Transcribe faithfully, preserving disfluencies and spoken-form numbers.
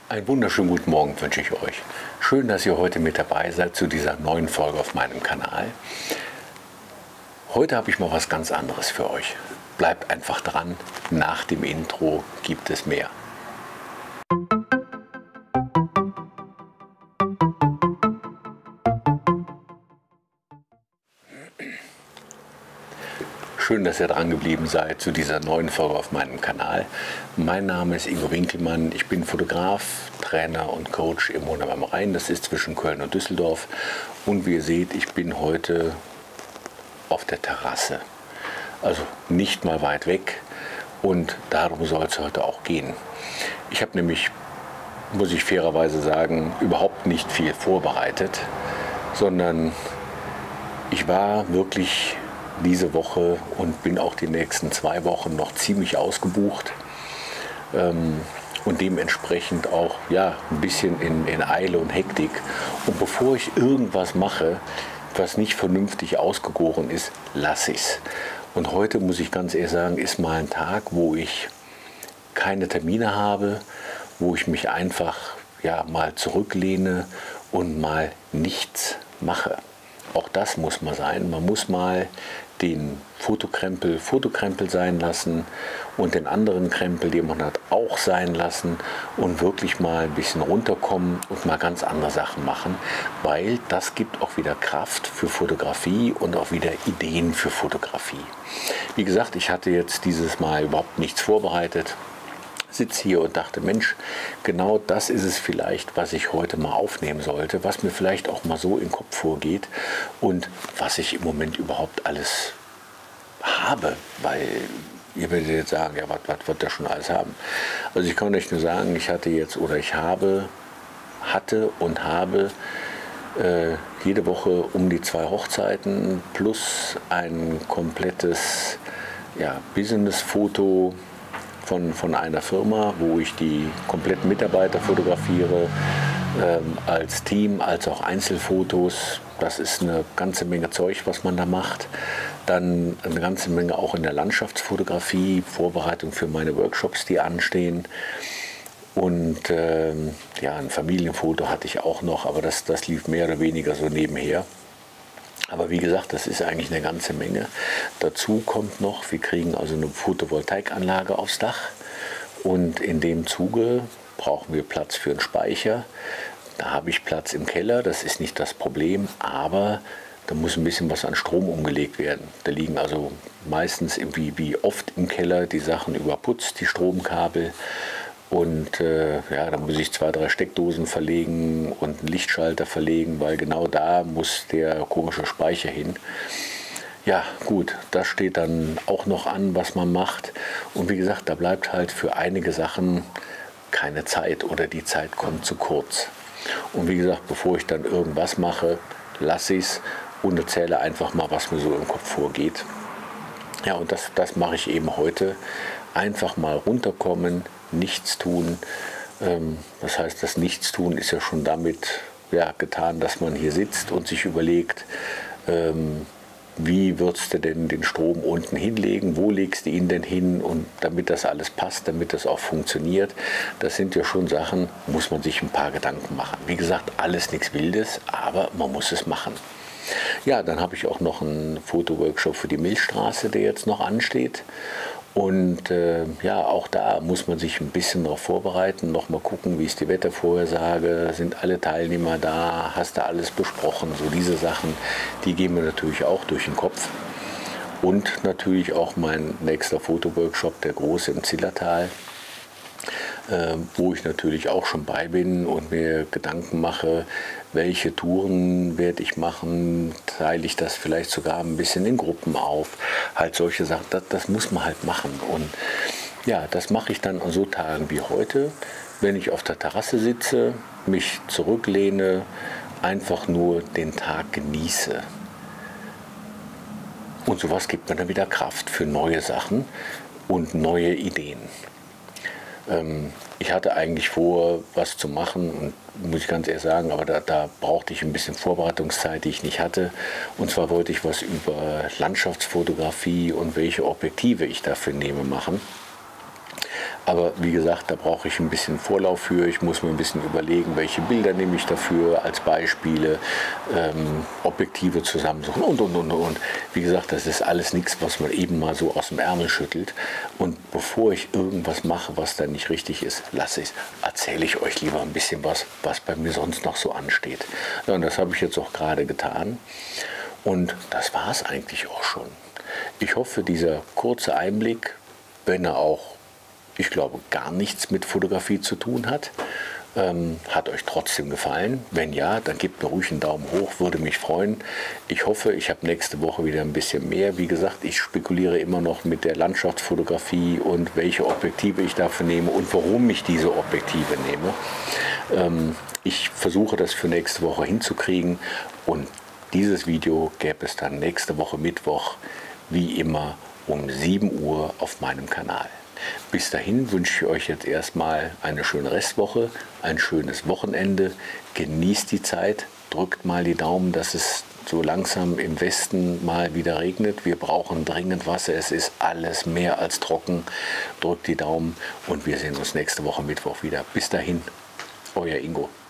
Einen wunderschönen guten Morgen wünsche ich euch. Schön, dass ihr heute mit dabei seid zu dieser neuen Folge auf meinem Kanal. Heute habe ich mal was ganz anderes für euch. Bleibt einfach dran, nach dem Intro gibt es mehr. Schön, dass ihr dran geblieben seid zu dieser neuen Folge auf meinem Kanal. Mein Name ist Ingo Winkelmann. Ich bin Fotograf, Trainer und Coach im Monheim am Rhein. Das ist zwischen Köln und Düsseldorf. Und wie ihr seht, ich bin heute auf der Terrasse. Also nicht mal weit weg. Und darum soll es heute auch gehen. Ich habe nämlich, muss ich fairerweise sagen, überhaupt nicht viel vorbereitet, sondern ich war wirklich diese Woche und bin auch die nächsten zwei Wochen noch ziemlich ausgebucht ähm, und dementsprechend auch ja, ein bisschen in, in Eile und Hektik. Und bevor ich irgendwas mache, was nicht vernünftig ausgegoren ist, lasse ich es. Und heute, muss ich ganz ehrlich sagen, ist mal ein Tag, wo ich keine Termine habe, wo ich mich einfach ja, mal zurücklehne und mal nichts mache. Auch das muss mal sein. Man muss mal den Fotokrempel Fotokrempel sein lassen und den anderen Krempel, den man hat, auch sein lassen und wirklich mal ein bisschen runterkommen und mal ganz andere Sachen machen, weil das gibt auch wieder Kraft für Fotografie und auch wieder Ideen für Fotografie. Wie gesagt, ich hatte jetzt dieses Mal überhaupt nichts vorbereitet. Sitze hier und dachte, Mensch, genau das ist es vielleicht, was ich heute mal aufnehmen sollte, was mir vielleicht auch mal so im Kopf vorgeht und was ich im Moment überhaupt alles habe, weil ihr werdet jetzt sagen, ja, was, was wird der schon alles haben? Also ich kann euch nur sagen, ich hatte jetzt oder ich habe, hatte und habe äh, jede Woche um die zwei Hochzeiten plus ein komplettes ja, Business-Foto Von, von einer Firma, wo ich die kompletten Mitarbeiter fotografiere, ähm, als Team, als auch Einzelfotos. Das ist eine ganze Menge Zeug, was man da macht. Dann eine ganze Menge auch in der Landschaftsfotografie, Vorbereitung für meine Workshops, die anstehen. Und ähm, ja, ein Familienfoto hatte ich auch noch, aber das, das lief mehr oder weniger so nebenher. Aber wie gesagt, das ist eigentlich eine ganze Menge. Dazu kommt noch, wir kriegen also eine Photovoltaikanlage aufs Dach und in dem Zuge brauchen wir Platz für einen Speicher. Da habe ich Platz im Keller, das ist nicht das Problem, aber da muss ein bisschen was an Strom umgelegt werden. Da liegen also meistens wie, wie oft im Keller die Sachen überputzt, die Stromkabel. Und äh, ja, da muss ich zwei, drei Steckdosen verlegen und einen Lichtschalter verlegen, weil genau da muss der komische Speicher hin. Ja gut, das steht dann auch noch an, was man macht. Und wie gesagt, da bleibt halt für einige Sachen keine Zeit oder die Zeit kommt zu kurz. Und wie gesagt, bevor ich dann irgendwas mache, lasse ich es und erzähle einfach mal, was mir so im Kopf vorgeht. Ja, und das, das mache ich eben heute. Einfach mal runterkommen, nichts tun. Das heißt, das Nichtstun ist ja schon damit ja, getan, dass man hier sitzt und sich überlegt, wie würdest du denn den Strom unten hinlegen, wo legst du ihn denn hin und damit das alles passt, damit das auch funktioniert. Das sind ja schon Sachen, muss man sich ein paar Gedanken machen. Wie gesagt, alles nichts Wildes, aber man muss es machen. Ja, dann habe ich auch noch einen Fotoworkshop für die Milchstraße, der jetzt noch ansteht. Und äh, ja, auch da muss man sich ein bisschen darauf vorbereiten, noch mal gucken, wie ist die Wettervorhersage, sind alle Teilnehmer da, hast du alles besprochen, so diese Sachen, die gehen mir natürlich auch durch den Kopf. Und natürlich auch mein nächster Fotoworkshop, der große im Zillertal, äh, wo ich natürlich auch schon bei bin und mir Gedanken mache, welche Touren werde ich machen, teile ich das vielleicht sogar ein bisschen in Gruppen auf, halt solche Sachen, das, das muss man halt machen. Und ja, das mache ich dann an so Tagen wie heute, wenn ich auf der Terrasse sitze, mich zurücklehne, einfach nur den Tag genieße. Und sowas gibt mir dann wieder Kraft für neue Sachen und neue Ideen. Ähm, ich hatte eigentlich vor, was zu machen, und muss ich ganz ehrlich sagen, aber da, da brauchte ich ein bisschen Vorbereitungszeit, die ich nicht hatte. Und zwar wollte ich was über Landschaftsfotografie und welche Objektive ich dafür nehme machen. Aber wie gesagt, da brauche ich ein bisschen Vorlauf für. Ich muss mir ein bisschen überlegen, welche Bilder nehme ich dafür als Beispiele, ähm, Objektive zusammensuchen und, und, und, und. Wie gesagt, das ist alles nichts, was man eben mal so aus dem Ärmel schüttelt. Und bevor ich irgendwas mache, was da nicht richtig ist, lasse ich es, erzähle ich euch lieber ein bisschen was, was bei mir sonst noch so ansteht. Ja, und das habe ich jetzt auch gerade getan. Und das war es eigentlich auch schon. Ich hoffe, dieser kurze Einblick, wenn er auch, ich glaube, gar nichts mit Fotografie zu tun hat, ähm, hat euch trotzdem gefallen. Wenn ja, dann gebt mir ruhig einen Daumen hoch, würde mich freuen. Ich hoffe, ich habe nächste Woche wieder ein bisschen mehr. Wie gesagt, ich spekuliere immer noch mit der Landschaftsfotografie und welche Objektive ich dafür nehme und warum ich diese Objektive nehme. Ähm, ich versuche das für nächste Woche hinzukriegen und dieses Video gäbe es dann nächste Woche Mittwoch, wie immer, um sieben Uhr auf meinem Kanal. Bis dahin wünsche ich euch jetzt erstmal eine schöne Restwoche, ein schönes Wochenende. Genießt die Zeit, drückt mal die Daumen, dass es so langsam im Westen mal wieder regnet. Wir brauchen dringend Wasser, es ist alles mehr als trocken. Drückt die Daumen und wir sehen uns nächste Woche Mittwoch wieder. Bis dahin, euer Ingo.